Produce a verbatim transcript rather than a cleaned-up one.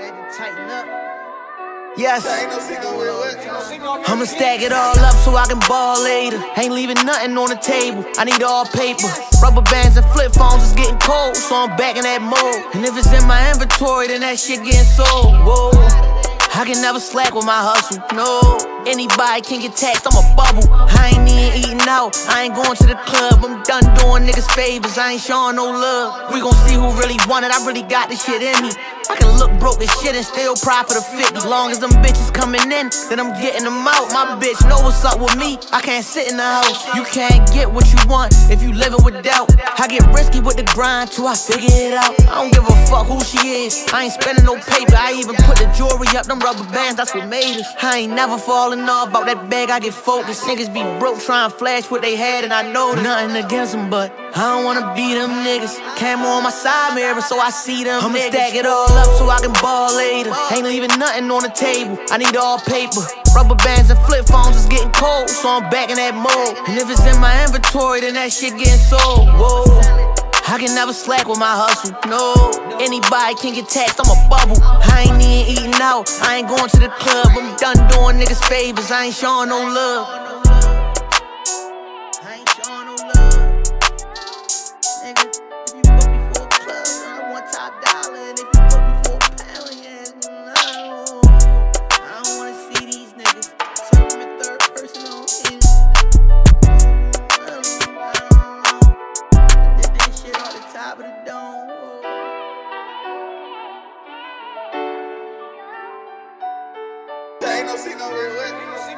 had to tighten up. Yes, I'ma stack it all up so I can ball later. Ain't leaving nothing on the table, I need all paper. Rubber bands and flip phones is getting cold, so I'm back in that mode. And if it's in my inventory, then that shit getting sold. Whoa, I can never slack with my hustle, no. Anybody can get taxed, I'm a bubble. I ain't even eating out, I ain't going to the club. I'm done doing niggas favors, I ain't showing no love. We gon' see who really want it, I really got this shit in me. I can look broke as shit and still profit a fifty. Long as them bitches coming in, then I'm getting them out. My bitch know what's up with me, I can't sit in the house. You can't get what you want if you living with doubt. I get risky with the grind till I figure it out. I don't give a fuck who she is, I ain't spending no paper. I even put the jewelry up, them rubber bands, that's what made us. I ain't never falling off about that bag, I get focused. Niggas be broke trying to flash what they had, and I know nothing against them, but I don't wanna be them niggas. Camera on my side mirror so I see them I'ma niggas. Stack it all up so I can ball later. Ain't leaving nothing on the table, I need all paper. Rubber bands and flip phones is getting cold, so I'm back in that mode. And if it's in my inventory, then that shit getting sold. Whoa, I can never slack with my hustle, no. Anybody can get taxed, I'm a bubble. I ain't even eating out, I ain't going to the club. I'm done doing niggas favors, I ain't showing no love. I ain't showing no love. Nigga, if you book me for a club, I want top dollar. And if you book me for a pound, yeah, no. I don't wanna see these niggas. So I'm in third person on his. I don't know. I did this shit on the top of the dome. Ain't no signal,